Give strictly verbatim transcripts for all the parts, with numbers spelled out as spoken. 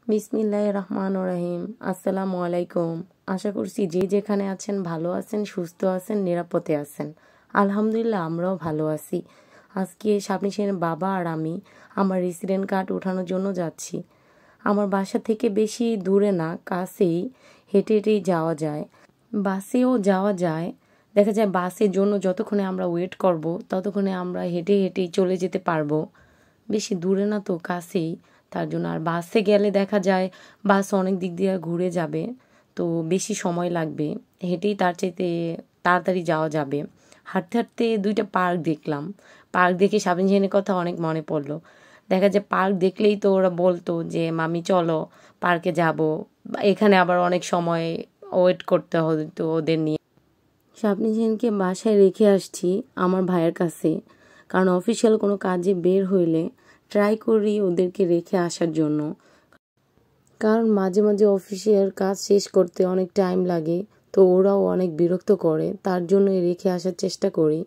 বিসমিল্লাহির রহমানির রহিম। আসসালামু আলাইকুম। আশা করছি যে যেখানে আছেন ভালো আছেন, সুস্থ আছেন, নিরাপদে আছেন। আলহামদুলিল্লাহ আমরাও ভালো আছি। আজকে শাবনী সেনের বাবা আর আমি আমার রেসিডেন্ট কার্ড ওঠানোর জন্য যাচ্ছি। আমার বাসা থেকে বেশি দূরে না, কাছেই, হেঁটে হেঁটেই যাওয়া যায়। বাসেও যাওয়া যায়। দেখা যায় বাসের জন্য যতক্ষণে আমরা ওয়েট করব ততক্ষণে আমরা হেঁটে হেঁটেই চলে যেতে পারবো। বেশি দূরে না তো, কাছেই, তার জন্য। আর বাসে গেলে দেখা যায় বাস অনেক দিক দিয়ে ঘুরে যাবে, তো বেশি সময় লাগবে। হেঁটেই তার চাইতে তাড়াতাড়ি যাওয়া যাবে। হাঁটতে হাঁটতে দুইটা পার্ক দেখলাম। পার্ক দেখে শাবনী সেনের কথা অনেক মনে পড়লো। দেখা যায় পার্ক দেখলেই তো ওরা বলতো যে মামি চলো পার্কে যাব। এখানে আবার অনেক সময় ওয়েট করতে হতো ওদের নিয়ে। শাবনী সেনকে বাসায় রেখে আসছি আমার ভাইয়ের কাছে, কারণ অফিসিয়াল কোনো কাজে বের হইলে ট্রাই করি ওদেরকে রেখে আসার জন্য, কারণ মাঝে মাঝে অফিসিয়াল কাজ শেষ করতে অনেক টাইম লাগে, তো ওরাও অনেক বিরক্ত করে, তার জন্যই রেখে আসার চেষ্টা করি।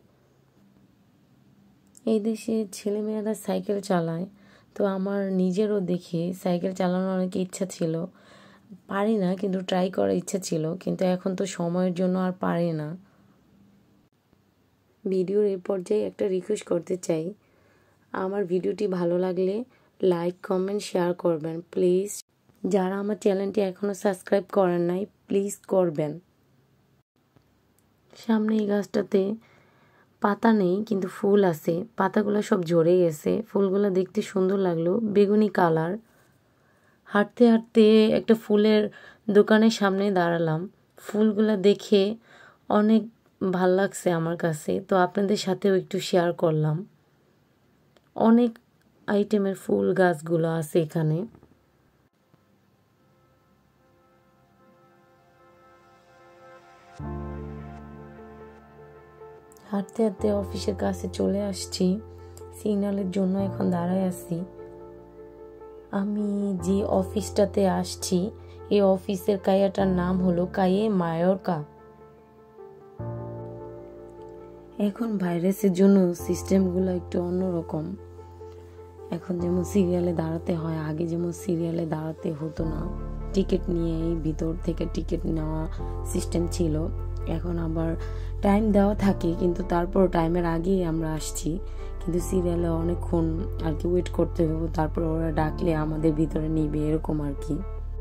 এই দেশে ছেলেমেয়েরা সাইকেল চালায়, তো আমার নিজেরও দেখে সাইকেল চালানোর অনেক ইচ্ছা ছিল। পারি না, কিন্তু ট্রাই করার ইচ্ছা ছিল, কিন্তু এখন তো সময়ের জন্য আর পারি না। ভিডিওর এই পর্যায়ে একটা রিকোয়েস্ট করতে চাই, আমার ভিডিওটি ভালো লাগলে লাইক, কমেন্ট, শেয়ার করবেন প্লিজ। যারা আমার চ্যানেলটি এখনও সাবস্ক্রাইব করেন নাই প্লিজ করবেন। সামনে এই গাছটাতে পাতা নেই, কিন্তু ফুল আছে। পাতাগুলো সব ঝরে গেছে, ফুলগুলো দেখতে সুন্দর লাগলো, বেগুনি কালার। হাঁটতে হাঁটতে একটা ফুলের দোকানের সামনে দাঁড়ালাম। ফুলগুলো দেখে অনেক ভাল লাগছে আমার কাছে, তো আপনাদের সাথেও একটু শেয়ার করলাম। অনেক আইটেমের ফুল গাছগুলো আছে এখানে। হাঁটতে হাঁটতে অফিসের কাছে চলে আসছি। সিগন্যালের জন্য এখন দাঁড়ায় আছি। আমি যে অফিসটাতে আসছি এই অফিসের কাইয়াটার নাম হলো কাইয়ে মায়োরকা। এখন ভাইরাসের জন্য সিস্টেমগুলো একটু অন্যরকম। এখন যেমন সিরিয়ালে দাঁড়াতে হয়, আগে যেমন সিরিয়ালে দাঁড়াতে হতো না, টিকিট নিয়ে ভিতর থেকে টিকিট নেওয়া সিস্টেম ছিল। এখন আবার টাইম দেওয়া থাকে, কিন্তু তারপর টাইমের আগেই আমরা আসছি, কিন্তু সিরিয়ালে অনেকক্ষণ আর কি ওয়েট করতে হবে, তারপর ওরা ডাকলে আমাদের ভিতরে নিবে, এরকম আর কি।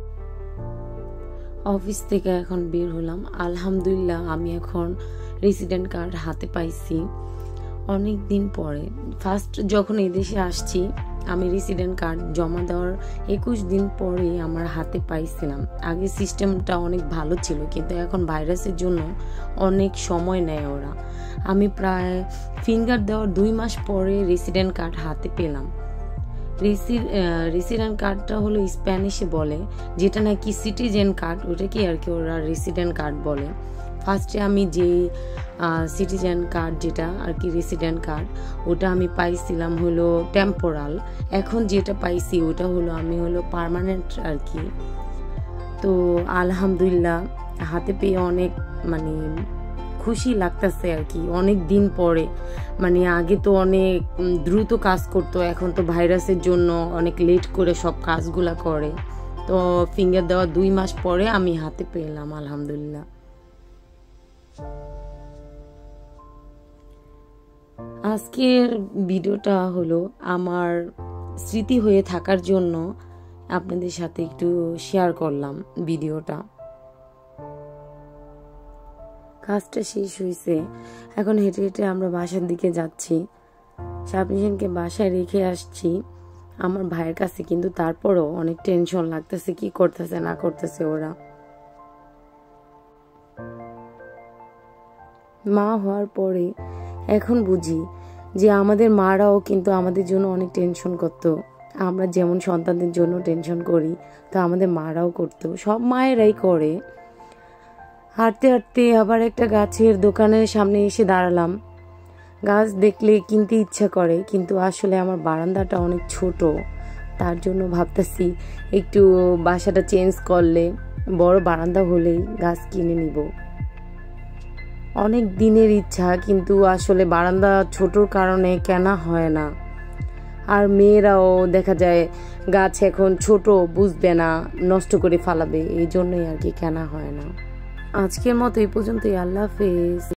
অফিস থেকে এখন বের হলাম। আলহামদুলিল্লাহ আমি এখন রেসিডেন্ট কার্ড হাতে পাইছি অনেক দিন পরে। ফার্স্ট যখন এদেশে আসছি আমি রেসিডেন্ট কার্ড জমা দেওয়ার একুশ দিন পরে আমার হাতে পাইছিলাম। আগে সিস্টেমটা অনেক ভালো ছিল, কিন্তু এখন ভাইরাসের জন্য অনেক সময় নেয় ওরা। আমি প্রায় ফিঙ্গার দেওয়ার দুই মাস পরে রেসিডেন্ট কার্ড হাতে পেলাম। রেসি রেসিডেন্ট কার্ডটা হলো স্প্যানিশে বলে, যেটা নাকি সিটিজেন কার্ড, ওটাকে আর কি ওরা রেসিডেন্ট কার্ড বলে। ফার্স্টে আমি যে সিটিজেন কার্ড, যেটা আর কি রেসিডেন্ট কার্ড, ওটা আমি পাইছিলাম হলো টেম্পোরাল। এখন যেটা পাইছি ওটা হলো আমি হলো পার্মানেন্ট আর কি। তো আলহামদুলিল্লাহ হাতে পেয়ে অনেক মানে খুশি লাগতেছে আর কি, অনেক দিন পরে। মানে আগে তো অনেক দ্রুত কাজ করতো, এখন তো ভাইরাসের জন্য অনেক লেট করে সব কাজগুলা করে। তো ফিঙ্গার দেওয়া দুই মাস পরে আমি হাতে পেলাম আলহামদুলিল্লাহ। আজকের ভিডিওটা হলো আমার স্মৃতি হয়ে থাকার জন্য আপনাদের সাথে একটু শেয়ার করলাম ভিডিওটা। কাজটা শেষ হয়েছে, এখন হেঁটে হেঁটে আমরা বাসার দিকে যাচ্ছি। শাবনী সেনকে বাসায় রেখে আসছি আমার ভাইয়ের কাছে, কিন্তু তারপরও অনেক টেনশন লাগতেছে, কি করতেছে না করতেছে ওরা। মা হওয়ার পরে এখন বুঝি যে আমাদের মারাও কিন্তু আমাদের জন্য অনেক টেনশন করতো। আমরা যেমন সন্তানদের জন্য টেনশন করি, তো আমাদের মারাও করতো, সব মায়েরাই করে। হাঁটতে হাঁটতে আবার একটা গাছের দোকানের সামনে এসে দাঁড়ালাম। গাছ দেখলে কিনতে ইচ্ছা করে, কিন্তু আসলে আমার বারান্দাটা অনেক ছোট, তার জন্য ভাবতেছি একটু বাসাটা চেঞ্জ করলে বড় বারান্দা হলেই গাছ কিনে নিব। অনেক দিনের ইচ্ছা, কিন্তু আসলে বারান্দা ছোটোর কারণে কেনা হয় না। আর মেয়েরাও দেখা যায় গাছ এখন ছোট, বুঝবে না, নষ্ট করে ফালাবে, এই জন্যই আর কি কেনা হয় না। আজকের মতো এই পর্যন্তই। আল্লাহ হাফেজ।